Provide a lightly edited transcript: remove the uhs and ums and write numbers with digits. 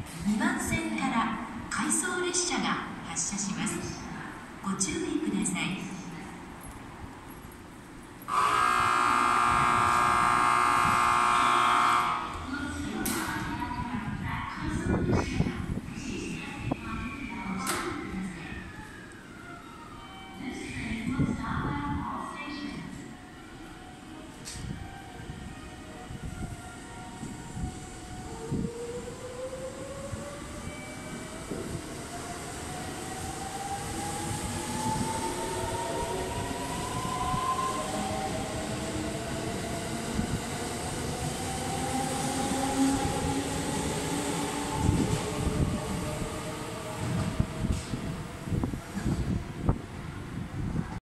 2番線から回送列車が発車します。ご注意ください。